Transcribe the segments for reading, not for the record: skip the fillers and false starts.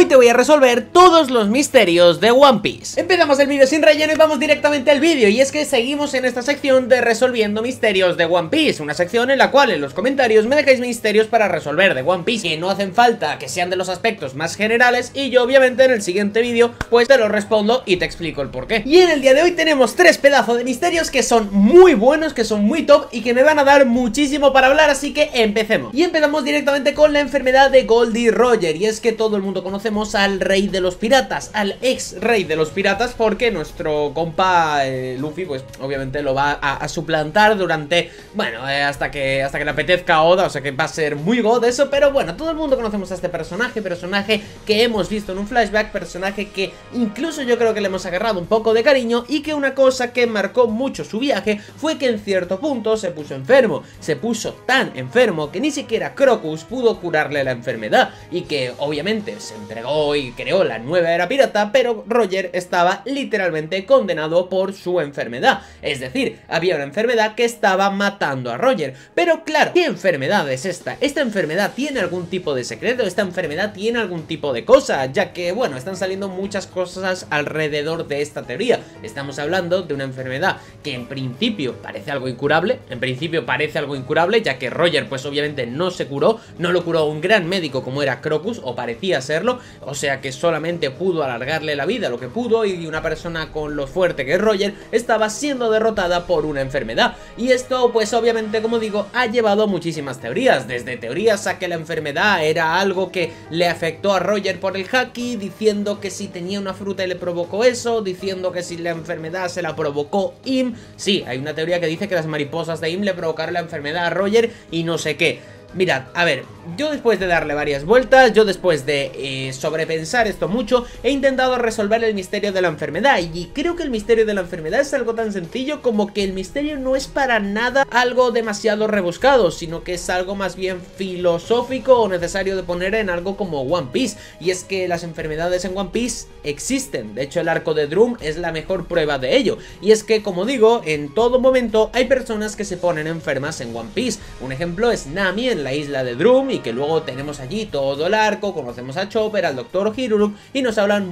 Hoy te voy a resolver todos los misterios de One Piece. Empezamos el vídeo sin relleno y vamos directamente al vídeo. Y es que seguimos en esta sección de resolviendo misterios de One Piece, una sección en la cual en los comentarios me dejáis misterios para resolver de One Piece que no hacen falta que sean de los aspectos más generales, y yo obviamente en el siguiente vídeo pues te lo respondo y te explico el porqué. Y en el día de hoy tenemos tres pedazos de misterios que son muy buenos, que son muy top y que me van a dar muchísimo para hablar, así que empecemos. Y empezamos directamente con la enfermedad de Goldie Roger. Y es que todo el mundo conocemos al rey de los piratas, al ex rey de los piratas, porque nuestro compa Luffy pues obviamente lo va a suplantar durante, bueno, hasta que le apetezca a Oda, o sea que va a ser muy god eso. Pero bueno, todo el mundo conocemos a este personaje que hemos visto en un flashback, personaje que incluso yo creo que le hemos agarrado un poco de cariño, y que una cosa que marcó mucho su viaje fue que en cierto punto se puso enfermo, se puso tan enfermo que ni siquiera Crocus pudo curarle la enfermedad, y que obviamente se entregó y creó la nueva era pirata, pero Roger estaba literalmente condenado por su enfermedad. Es decir, había una enfermedad que estaba matando a Roger. Pero claro, ¿qué enfermedad es esta? ¿Esta enfermedad tiene algún tipo de secreto? ¿Esta enfermedad tiene algún tipo de cosa? Ya que, bueno, están saliendo muchas cosas alrededor de esta teoría. Estamos hablando de una enfermedad que en principio parece algo incurable, ya que Roger pues obviamente no se curó, no lo curó un gran médico como era Crocus, o parecía serlo, o sea que solamente pudo alargarle la vida lo que pudo, y una persona con lo fuerte que es Roger estaba siendo derrotada por una enfermedad. Y esto pues obviamente, como digo, ha llevado muchísimas teorías, desde teorías a que la enfermedad era algo que le afectó a Roger por el haki, diciendo que si tenía una fruta y le provocó eso, diciendo que si la enfermedad se la provocó Im. Sí, hay una teoría que dice que las mariposas de Im le provocaron la enfermedad a Roger y no sé qué. Mirad, a ver, yo después de darle varias vueltas, yo después de sobrepensar esto mucho, he intentado resolver el misterio de la enfermedad. Y creo que el misterio de la enfermedad es algo tan sencillo como que el misterio no es para nada algo demasiado rebuscado, sino que es algo más bien filosófico o necesario de poner en algo como One Piece. Y es que las enfermedades en One Piece existen, de hecho el arco de Drum es la mejor prueba de ello. Y es que, como digo, en todo momento hay personas que se ponen enfermas en One Piece. Un ejemplo es Nami en la isla de Drum, y que luego tenemos allí todo el arco, conocemos a Chopper, al Dr. Hiruruk, y nos hablan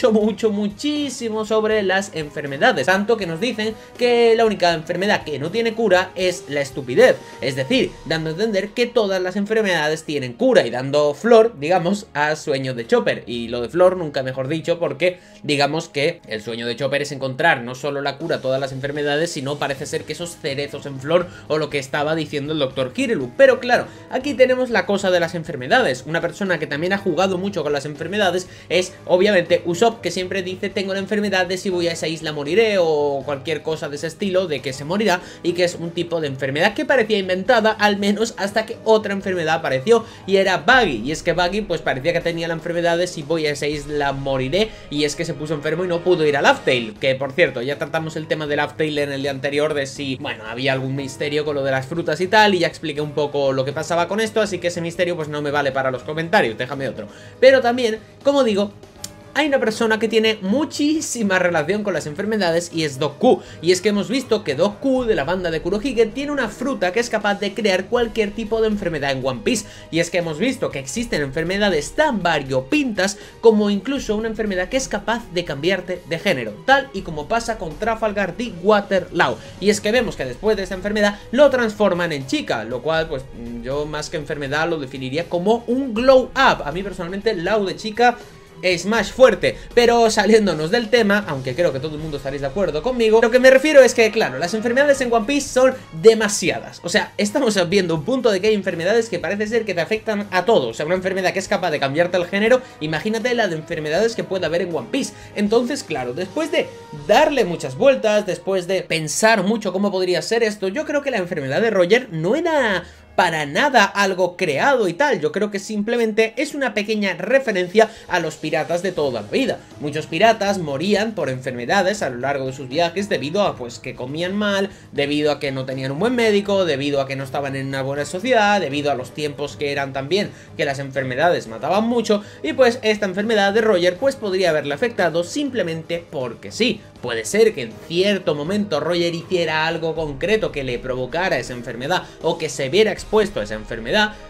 muchísimo sobre las enfermedades, tanto que nos dicen que la única enfermedad que no tiene cura es la estupidez, es decir, dando a entender que todas las enfermedades tienen cura, y dando flor, digamos, a sueño de Chopper. Y lo de flor nunca mejor dicho, porque digamos que el sueño de Chopper es encontrar no solo la cura a todas las enfermedades, sino parece ser que esos cerezos en flor, o lo que estaba diciendo el Dr. Hiruruk. Pero claro, aquí tenemos la cosa de las enfermedades. Una persona que también ha jugado mucho con las enfermedades es obviamente Usopp, que siempre dice: tengo la enfermedad de si voy a esa isla moriré, o cualquier cosa de ese estilo, de que se morirá, y que es un tipo de enfermedad que parecía inventada, al menos hasta que otra enfermedad apareció, y era Buggy. Y es que Buggy pues parecía que tenía la enfermedad de si voy a esa isla moriré, y es que se puso enfermo y no pudo ir a Laugh Tale, que por cierto ya tratamos el tema de Laugh Tale en el día anterior, de si, bueno, había algún misterio con lo de las frutas y tal, y ya expliqué un poco lo que pasaba con esto, así que ese misterio pues no me vale para los comentarios, déjame otro. Pero también, como digo, hay una persona que tiene muchísima relación con las enfermedades, y es Doku. Y es que hemos visto que Doku, de la banda de Kurohige, tiene una fruta que es capaz de crear cualquier tipo de enfermedad en One Piece. Y es que hemos visto que existen enfermedades tan variopintas como incluso una enfermedad que es capaz de cambiarte de género, tal y como pasa con Trafalgar de Waterloo. Y es que vemos que después de esta enfermedad lo transforman en chica, lo cual pues yo más que enfermedad lo definiría como un glow up. A mí personalmente Lau de chica es más fuerte. Pero saliéndonos del tema, aunque creo que todo el mundo estaréis de acuerdo conmigo, lo que me refiero es que, claro, las enfermedades en One Piece son demasiadas. O sea, estamos viendo un punto de que hay enfermedades que parece ser que te afectan a todo. O sea, una enfermedad que es capaz de cambiarte el género, imagínate la de enfermedades que puede haber en One Piece. Entonces, claro, después de darle muchas vueltas, después de pensar mucho cómo podría ser esto, yo creo que la enfermedad de Roger no era para nada algo creado y tal. Yo creo que simplemente es una pequeña referencia a los piratas de toda la vida. Muchos piratas morían por enfermedades a lo largo de sus viajes debido a pues que comían mal, debido a que no tenían un buen médico, debido a que no estaban en una buena sociedad, debido a los tiempos que eran también que las enfermedades mataban mucho. Y pues esta enfermedad de Roger pues podría haberle afectado simplemente porque sí. Puede ser que en cierto momento Roger hiciera algo concreto que le provocara esa enfermedad, o que se viera expuesto a esa enfermedad,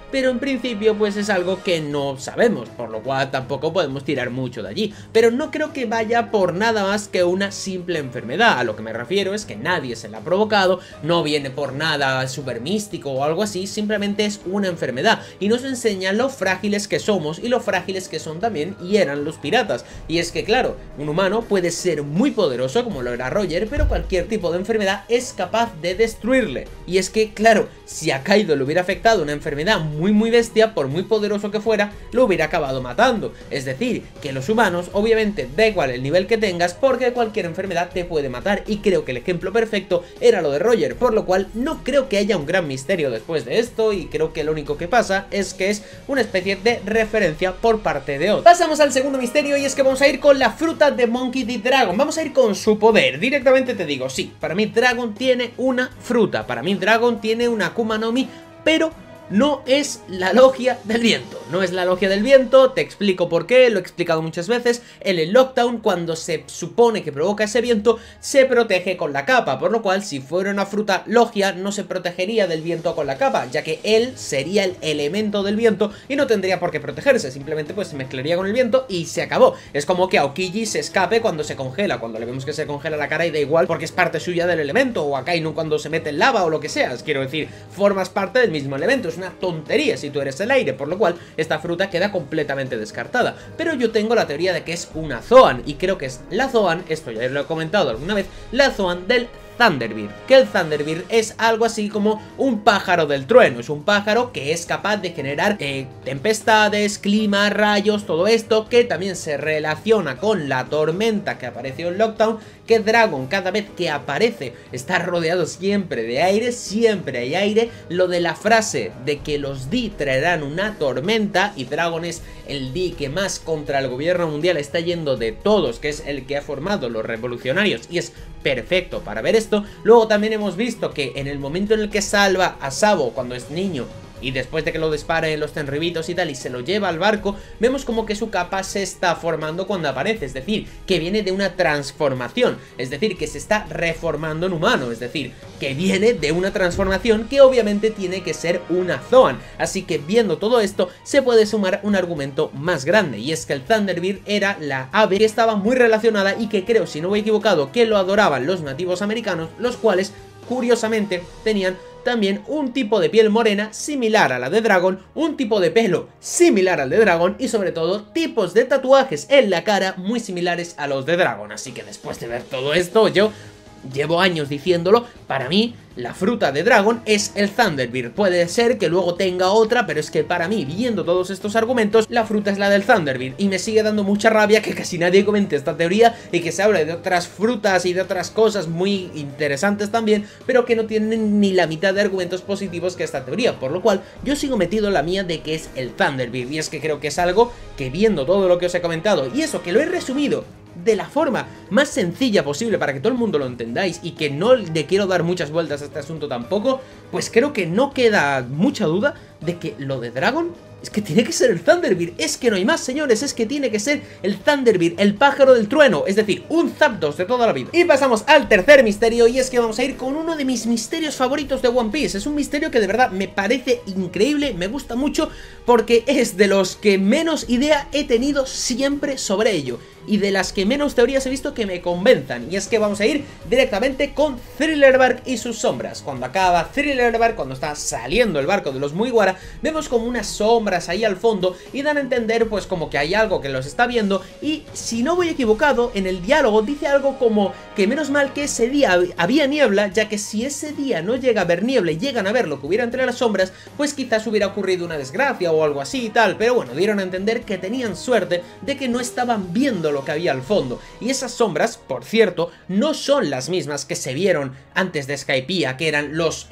pero en principio pues es algo que no sabemos, por lo cual tampoco podemos tirar mucho de allí. Pero no creo que vaya por nada más que una simple enfermedad. A lo que me refiero es que nadie se la ha provocado, no viene por nada súper místico o algo así, simplemente es una enfermedad y nos enseña lo frágiles que somos y lo frágiles que son también y eran los piratas. Y es que claro, un humano puede ser muy poderoso como lo era Roger, pero cualquier tipo de enfermedad es capaz de destruirle. Y es que claro, si a Kaido le hubiera afectado una enfermedad muy bestia, por muy poderoso que fuera, lo hubiera acabado matando. Es decir, que los humanos obviamente da igual el nivel que tengas, porque cualquier enfermedad te puede matar, y creo que el ejemplo perfecto era lo de Roger, por lo cual no creo que haya un gran misterio después de esto, y creo que lo único que pasa es que es una especie de referencia por parte de Oda. Pasamos al segundo misterio, y es que vamos a ir con la fruta de Monkey D. Dragon. Vamos a ir con su poder. Directamente te digo, sí, para mí Dragon tiene una fruta, para mí Dragon tiene una Akuma no Mi, pero no es la logia del viento, no es la logia del viento, te explico por qué, lo he explicado muchas veces. En el Lockdown, cuando se supone que provoca ese viento, se protege con la capa, por lo cual si fuera una fruta logia no se protegería del viento con la capa, ya que él sería el elemento del viento y no tendría por qué protegerse, simplemente pues se mezclaría con el viento y se acabó. Es como que Aokiji se escape cuando se congela, cuando le vemos que se congela la cara y da igual porque es parte suya del elemento, o a Kainu cuando se mete en lava o lo que sea, quiero decir, formas parte del mismo elemento. Es una tontería si tú eres el aire, por lo cual esta fruta queda completamente descartada. Pero yo tengo la teoría de que es una Zoan, y creo que es la Zoan, esto ya lo he comentado alguna vez, la Zoan del Thunderbird, que el Thunderbird es algo así como un pájaro del trueno, es un pájaro que es capaz de generar tempestades, clima, rayos, todo esto, que también se relaciona con la tormenta que apareció en Lockdown, que Dragon cada vez que aparece está rodeado siempre de aire, siempre hay aire. Lo de la frase de que los D traerán una tormenta, y Dragon es el D que más contra el gobierno mundial está yendo de todos, que es el que ha formado los revolucionarios, y es perfecto para ver esto. Luego también hemos visto que en el momento en el que salva a Sabo cuando es niño, y después de que lo dispare en los tenribitos y tal, y se lo lleva al barco, vemos como que su capa se está formando cuando aparece, es decir, que viene de una transformación, es decir, que se está reformando en humano, es decir, que viene de una transformación que obviamente tiene que ser una Zoan. Así que viendo todo esto, se puede sumar un argumento más grande, y es que el Thunderbird era la ave que estaba muy relacionada y que creo, si no voy equivocado, que lo adoraban los nativos americanos, los cuales, curiosamente, tenían también un tipo de piel morena similar a la de Dragon, un tipo de pelo similar al de Dragon y sobre todo tipos de tatuajes en la cara muy similares a los de Dragon. Así que después de ver todo esto, yo llevo años diciéndolo, para mí la fruta de Dragon es el Thunderbird. Puede ser que luego tenga otra, pero es que para mí, viendo todos estos argumentos, la fruta es la del Thunderbird. Y me sigue dando mucha rabia que casi nadie comente esta teoría y que se hable de otras frutas y de otras cosas muy interesantes también, pero que no tienen ni la mitad de argumentos positivos que esta teoría. Por lo cual, yo sigo metido en la mía de que es el Thunderbird. Y es que creo que es algo que, viendo todo lo que os he comentado, y eso que lo he resumido de la forma más sencilla posible para que todo el mundo lo entendáis, y que no le quiero dar muchas vueltas a este asunto tampoco, pues creo que no queda mucha duda de que lo de Dragon es que tiene que ser el Thunderbird. Es que no hay más, señores, es que tiene que ser el Thunderbird, el pájaro del trueno, es decir, un Zapdos de toda la vida. Y pasamos al tercer misterio, y es que vamos a ir con uno de mis misterios favoritos de One Piece. Es un misterio que de verdad me parece increíble, me gusta mucho, porque es de los que menos idea he tenido siempre sobre ello, y de las que menos teorías he visto que me convenzan. Y es que vamos a ir directamente con Thriller Bark y sus sombras. Cuando acaba Thriller Bark, cuando está saliendo el barco de los Mugiwara, vemos como unas sombras ahí al fondo y dan a entender pues como que hay algo que los está viendo. Y si no voy equivocado, en el diálogo dice algo como que menos mal que ese día había niebla, ya que si ese día no llega a haber niebla y llegan a ver lo que hubiera entre las sombras, pues quizás hubiera ocurrido una desgracia o algo así y tal. Pero bueno, dieron a entender que tenían suerte de que no estaban viendo lo que había al fondo. Y esas sombras, por cierto, no son las mismas que se vieron antes de Skypiea, que eran los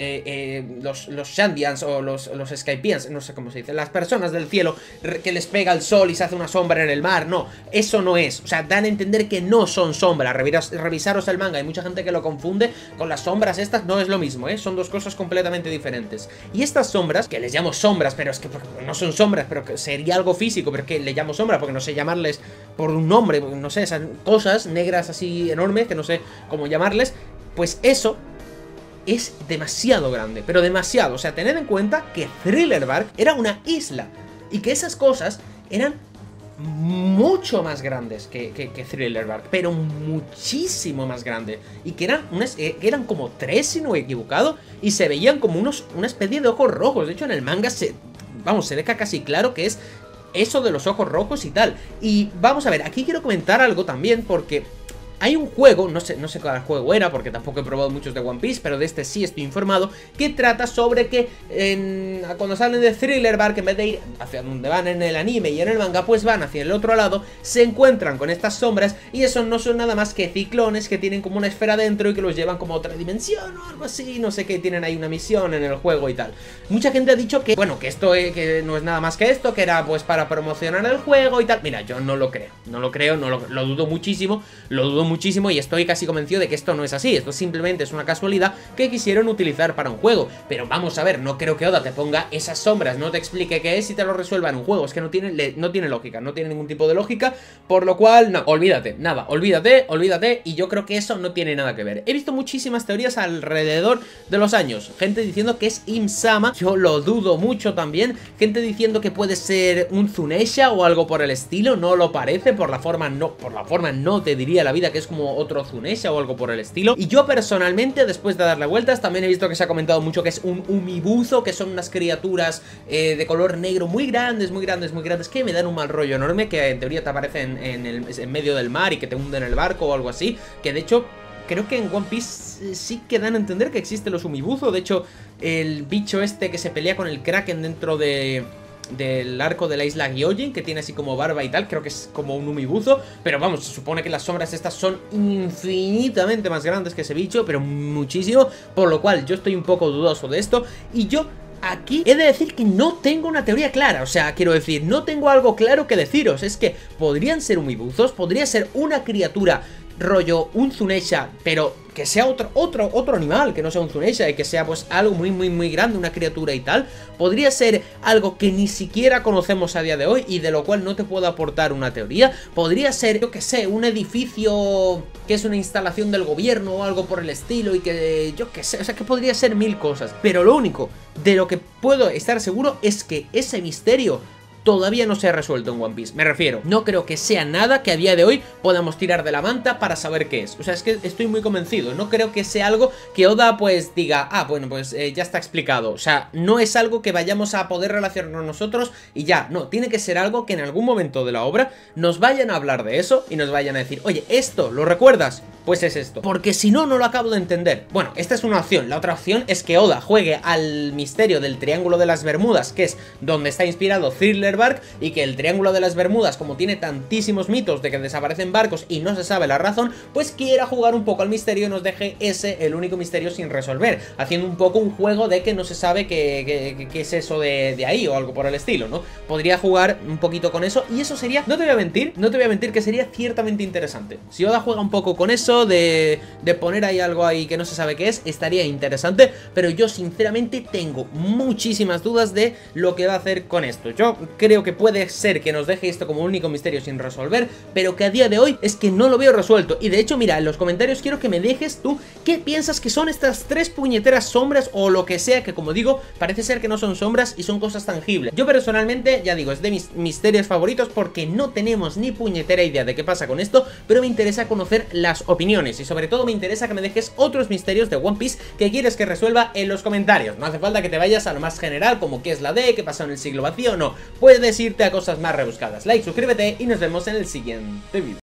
Shandians o los Skypians, no sé cómo se dice, las personas del cielo que les pega el sol y se hace una sombra en el mar. No, eso no es, o sea, dan a entender que no son sombras. Revisaros el manga, hay mucha gente que lo confunde con las sombras estas, no es lo mismo, son dos cosas completamente diferentes. Y estas sombras, que les llamo sombras, pero es que no son sombras, pero que sería algo físico, pero que le llamo sombra porque no sé llamarles por un nombre, no sé, esas cosas negras así enormes que no sé cómo llamarles, pues eso es demasiado grande, pero demasiado. O sea, tened en cuenta que Thriller Bark era una isla y que esas cosas eran mucho más grandes que Thriller Bark, pero muchísimo más grandes. Y que eran como 3, si no me he equivocado, y se veían como una especie de ojos rojos. De hecho, en el manga se deja casi claro que es eso de los ojos rojos y tal. Y vamos a ver, aquí quiero comentar algo también, porque hay un juego, no sé cuál juego era, porque tampoco he probado muchos de One Piece, pero de este sí estoy informado, que trata sobre que cuando salen de Thriller Bark, en vez de ir hacia donde van en el anime y en el manga, pues van hacia el otro lado, se encuentran con estas sombras, y eso no son nada más que ciclones que tienen como una esfera dentro y que los llevan como a otra dimensión o algo así, no sé qué, tienen ahí una misión en el juego y tal. Mucha gente ha dicho que, bueno, que esto que no es nada más que esto, que era pues para promocionar el juego y tal. Mira, yo no lo creo, lo dudo muchísimo, y estoy casi convencido de que esto no es así. Esto simplemente es una casualidad que quisieron utilizar para un juego. Pero vamos a ver, no creo que Oda te ponga esas sombras, no te explique qué es y te lo resuelva en un juego. Es que no tiene lógica, no tiene ningún tipo de lógica. Por lo cual, no, olvídate, nada, olvídate. Y yo creo que eso no tiene nada que ver. He visto muchísimas teorías alrededor de los años. Gente diciendo que es Im-sama, yo lo dudo mucho también. Gente diciendo que puede ser un Zunesha o algo por el estilo, no lo parece. Por la forma no te diría la vida que es como otro Zunesha o algo por el estilo. Y yo personalmente, después de darle vueltas, también he visto que se ha comentado mucho que es un Umibuzo, que son unas criaturas de color negro muy grandes, que me dan un mal rollo enorme, que en teoría te aparecen en medio del mar y que te hunden el barco o algo así, que de hecho creo que en One Piece sí que dan a entender que existen los Umibuzo. De hecho, el bicho este que se pelea con el Kraken dentro del arco de la isla Gyojin, que tiene así como barba y tal, creo que es como un Umibuzo, pero vamos, se supone que las sombras estas son infinitamente más grandes que ese bicho, pero muchísimo, por lo cual yo estoy un poco dudoso de esto, y yo aquí he de decir que no tengo una teoría clara. O sea, quiero decir, no tengo algo claro que deciros. Es que podrían ser Umibuzos, podría ser una criatura rollo un Zunesha, pero que sea otro animal, que no sea un Zunesha, y que sea pues algo muy grande, una criatura y tal. Podría ser algo que ni siquiera conocemos a día de hoy y de lo cual no te puedo aportar una teoría. Podría ser, yo que sé, un edificio que es una instalación del gobierno o algo por el estilo, y que, yo que sé, o sea, que podría ser mil cosas. Pero lo único de lo que puedo estar seguro es que ese misterio todavía no se ha resuelto en One Piece. Me refiero, no creo que sea nada que a día de hoy podamos tirar de la manta para saber qué es. O sea, es que estoy muy convencido. No creo que sea algo que Oda pues diga, ah, bueno, pues ya está explicado. O sea, no es algo que vayamos a poder relacionarnos nosotros y ya. No, tiene que ser algo que en algún momento de la obra nos vayan a hablar de eso y nos vayan a decir, oye, ¿esto lo recuerdas? Pues es esto. Porque si no, no lo acabo de entender. Bueno, esta es una opción. La otra opción es que Oda juegue al misterio del Triángulo de las Bermudas, que es donde está inspirado Thriller Bark, y que el Triángulo de las Bermudas, como tiene tantísimos mitos de que desaparecen barcos y no se sabe la razón, pues quiera jugar un poco al misterio y nos deje ese, el único misterio sin resolver, haciendo un poco un juego de que no se sabe qué es eso de ahí o algo por el estilo, ¿no? Podría jugar un poquito con eso y eso sería, no te voy a mentir que sería ciertamente interesante. Si Oda juega un poco con eso de poner ahí algo ahí que no se sabe qué es, estaría interesante, pero yo sinceramente tengo muchísimas dudas de lo que va a hacer con esto. Yo creo que puede ser que nos deje esto como único misterio sin resolver, pero que a día de hoy es que no lo veo resuelto. Y de hecho, mira, en los comentarios quiero que me dejes tú qué piensas que son estas 3 puñeteras sombras o lo que sea, que como digo, parece ser que no son sombras y son cosas tangibles. Yo personalmente, ya digo, es de mis misterios favoritos porque no tenemos ni puñetera idea de qué pasa con esto, pero me interesa conocer las opiniones y sobre todo me interesa que me dejes otros misterios de One Piece que quieres que resuelva en los comentarios. No hace falta que te vayas a lo más general, como qué es la D, qué pasó en el siglo vacío, no. Puedes irte a cosas más rebuscadas. Like, suscríbete y nos vemos en el siguiente vídeo.